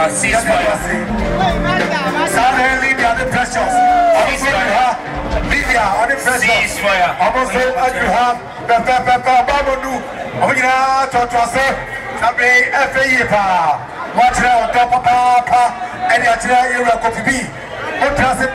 ceasefire. Suddenly they are the pressures. Libya on the pressure. Ceasefire. Almost same as you have Babonu. Omina Totwase. Sabre FA. Watch now, Papa, and the Kofi.